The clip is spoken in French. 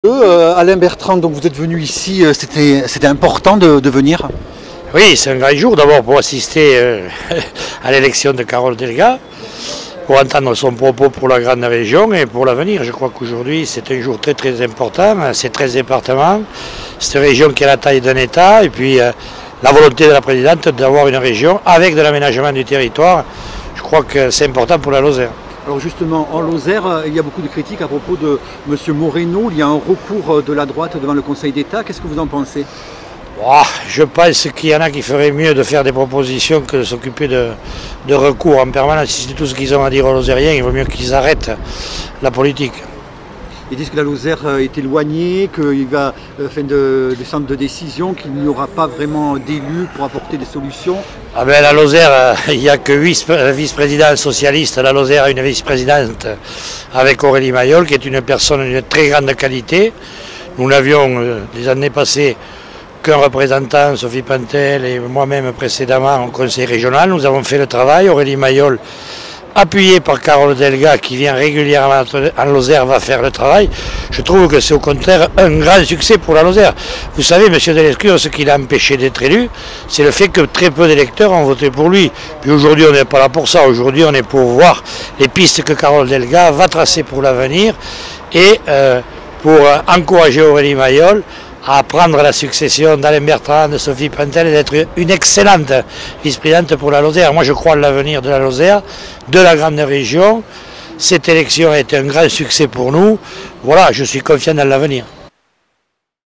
Alain Bertrand, donc vous êtes venu ici, c'était important de venir? Oui, c'est un grand jour d'abord pour assister à l'élection de Carole Delga, pour entendre son propos pour la grande région et pour l'avenir. Je crois qu'aujourd'hui c'est un jour très très important, c'est 13 départements, c'est une région qui a la taille d'un État et puis la volonté de la présidente d'avoir une région avec de l'aménagement du territoire. Je crois que c'est important pour la Lozère. Alors justement, en Lozère, il y a beaucoup de critiques à propos de M. Moreno. Il y a un recours de la droite devant le Conseil d'État. Qu'est-ce que vous en pensez? Je pense qu'il y en a qui feraient mieux de faire des propositions que de s'occuper de recours en permanence. Si c'est tout ce qu'ils ont à dire aux Lozériens, il vaut mieux qu'ils arrêtent la politique. Ils disent que la Lozère est éloignée, qu'il va des centres de décision, qu'il n'y aura pas vraiment d'élus pour apporter des solutions. Ah ben, la Lozère, il n'y a que 8 vice-présidents socialistes. La Lozère a une vice-présidente avec Aurélie Mayol, qui est une personne d'une très grande qualité. Nous n'avions les années passées qu'un représentant, Sophie Pantel et moi-même précédemment au conseil régional. Nous avons fait le travail. Aurélie Mayol, appuyée par Carole Delga, qui vient régulièrement en Lozère, va faire le travail. Je trouve que c'est au contraire un grand succès pour la Lozère. Vous savez, M. Delescure, ce qui l'a empêché d'être élu, c'est le fait que très peu d'électeurs ont voté pour lui. Puis aujourd'hui, on n'est pas là pour ça. Aujourd'hui, on est pour voir les pistes que Carole Delga va tracer pour l'avenir et pour encourager Aurélie Mayol à prendre la succession d'Alain Bertrand, de Sophie Pantel et d'être une excellente vice-présidente pour la Lozère. Moi je crois à l'avenir de la Lozère, de la grande région. Cette élection a été un grand succès pour nous. Voilà, je suis confiant dans l'avenir.